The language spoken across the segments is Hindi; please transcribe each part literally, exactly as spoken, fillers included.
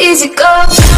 easy go.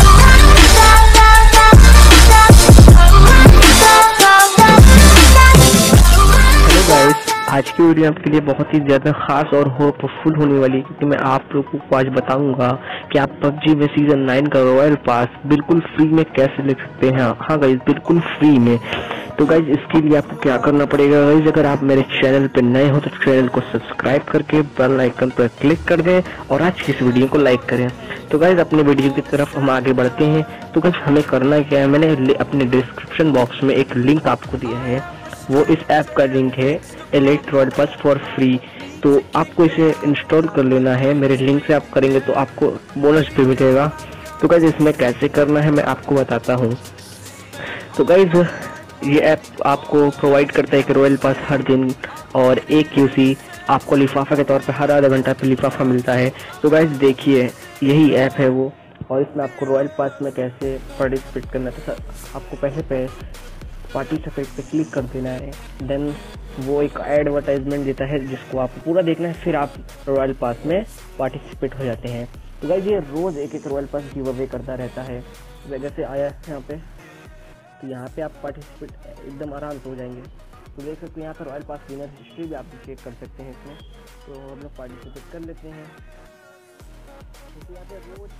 हेलो गाइस, आज की वीडियो आपके लिए बहुत ही ज़्यादा खास और होपफुल होने वाली है, क्योंकि मैं आप लोगों को आज बताऊंगा कि आप पबजी में सीजन नाइन का रॉयल पास बिल्कुल फ्री में कैसे ले सकते हैं। हाँ गाइस, बिल्कुल फ्री में। तो गाइस, इसके लिए आपको क्या करना पड़ेगा गाइस, अगर आप मेरे चैनल पर नए हो तो चैनल को सब्सक्राइब करके बेल आइकन पर क्लिक कर दें और आज की इस वीडियो को लाइक करें। तो गाइस, अपने वीडियो की तरफ हम आगे बढ़ते हैं। तो गाइस, हमें करना क्या है, मैंने अपने डिस्क्रिप्शन बॉक्स में एक लिंक आपको दिया है, वो इस ऐप का लिंक है elite royal pass for free. तो आपको इसे इंस्टॉल कर लेना है। मेरे लिंक से आप करेंगे तो आपको बोनस भी मिलेगा। तो गाइस, इसमें कैसे करना है मैं आपको बताता हूँ। तो गाइस, ये ऐप आपको प्रोवाइड करता है कि रॉयल पास हर दिन और एक यूसी आपको लिफाफा के तौर पे हर आधा घंटा पे लिफाफा मिलता है। तो गाइस देखिए, यही ऐप है वो, और इसमें आपको रॉयल पास में कैसे पार्टिसिपेट करना है। तो आपको पहले पे पार्टिसिपेट पे क्लिक कर देना है, देन वो एक एडवर्टाइजमेंट देता है जिसको आपको पूरा देखना है, फिर आप रॉयल पास में पार्टिसिपेट हो जाते हैं। तो गाइस, ये रोज़ एक एक रॉयल पास गिव अवे करता रहता है। वजह से आया है यहाँ पे, तो यहाँ पे आप पार्टिसिपेट एकदम आराम से हो जाएंगे। तो देख सकते हैं यहाँ पर रॉयल पास विनर हिस्ट्री भी आप चेक कर सकते हैं इसमें। तो हम लोग पार्टिसिपेट कर लेते हैं। तो यहाँ पे रोज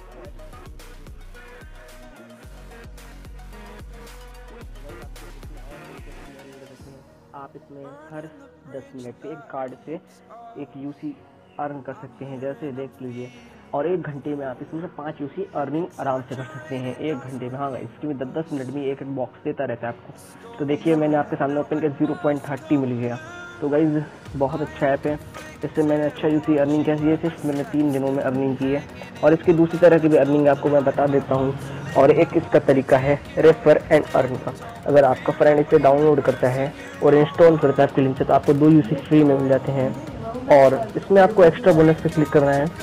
आप इसमें हर दस मिनट पे एक कार्ड से एक यूसी अर्न कर सकते हैं, जैसे देख लीजिए। और एक घंटे में आप इसमें से पाँच यूसी अर्निंग आराम से कर सकते हैं एक घंटे में। हाँ, इसके में दस दस मिनट में एक एक बॉक्स देता रहता है आपको। तो देखिए, मैंने आपके सामने ओपन किया, जीरो पॉइंट थर्टी मिल गया। तो गाइज, बहुत अच्छा ऐप है। इससे मैंने अच्छा यूसी अर्निंग कैसी है, सिर्फ मैंने तीन दिनों में अर्निंग की है। और इसकी दूसरी तरह की भी अर्निंग आपको मैं बता देता हूँ। और एक इसका तरीका है रेफर एंड अर्न का। अगर आपका फ्रेंड इसे डाउनलोड करता है और इंस्टॉल करता है आपके लिंक से, तो आपको दो यूसी फ्री में मिल जाते हैं। और इसमें आपको एक्स्ट्रा बोनस पे क्लिक करना है।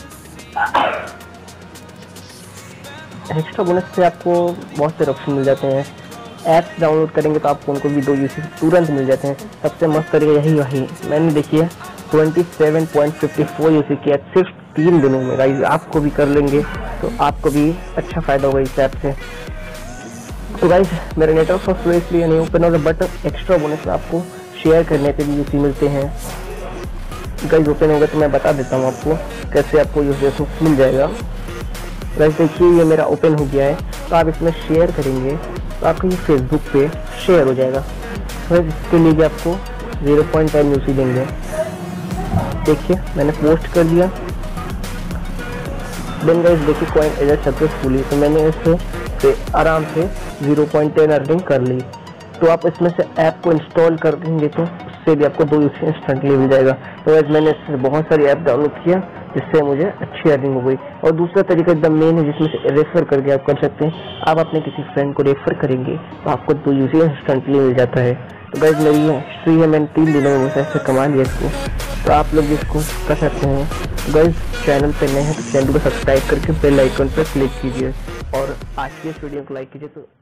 एक्स्ट्रा बोनस से आपको बहुत से ऑप्शन मिल जाते हैं। ऐप्स डाउनलोड करेंगे तो आपको उनको भी दो यूसी तुरंत मिल जाते हैं। सबसे मस्त तरीका यही वही मैंने देखिए सत्ताईस पॉइंट पाँच चार यूसी किया सिर्फ तीन दिनों में। गाइस, आपको भी कर लेंगे तो आपको भी अच्छा फायदा होगा इस ऐप से। तो गाइस, मेरे नेटवर्क सॉफ्टवेयर इसलिए नहीं ओपन हो रहा, बट एक्स्ट्रा बोनस आपको शेयर करने पे भी यूसी मिलते हैं। गाइस, ओपन होगा तो मैं बता देता हूँ आपको कैसे आपको यूसी मिल जाएगा। गाइस देखिए, ये मेरा ओपन हो गया है। तो आप इसमें शेयर करेंगे तो आपको ये फेसबुक पे शेयर हो जाएगा। तो इसके लिए भी आपको जीरो पॉइंट टेन यूसी देंगे। देखिए, मैंने पोस्ट कर दिया। देन गाइस देखिए, कॉइन एज सक्सेसफुली, तो मैंने इससे से आराम से जीरो पॉइंट टेन अर्निंग कर ली। तो आप इसमें से ऐप को इंस्टॉल कर देंगे तो उससे भी आपको दो यूसी इंस्टेंटली मिल जाएगा। तो गाइस, मैंने इससे बहुत सारी ऐप डाउनलोड किया जिससे मुझे अच्छी अर्निंग हो गई। और दूसरा तरीका एकदम मेन है, जिसमें से रेफर करके आप कर सकते हैं। आप अपने किसी फ्रेंड को रेफर करेंगे तो आपको दो यूसी इंस्टेंटली मिल जाता है। तो गाइस, मेरी हिस्ट्री है, मैंने तीन दिनों में ऐसे कमा लिया इसको। तो आप लोग इसको कर सकते हैं। तो गाइस, चैनल पे नए हैं तो चैनल को सब्सक्राइब करके बेल आइकन पर क्लिक कीजिए और आज की इस वीडियो को लाइक कीजिए। तो